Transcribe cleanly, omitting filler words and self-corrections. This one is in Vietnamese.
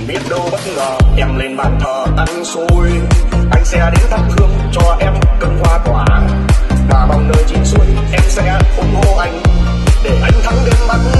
biết đâu bất ngờ em lên bàn thờ ăn xôi. Anh sẽ đến thắp hương cho em cơn hoa quả, và mong nơi chín suối em sẽ ủng hộ anh để anh thắng đêm bắt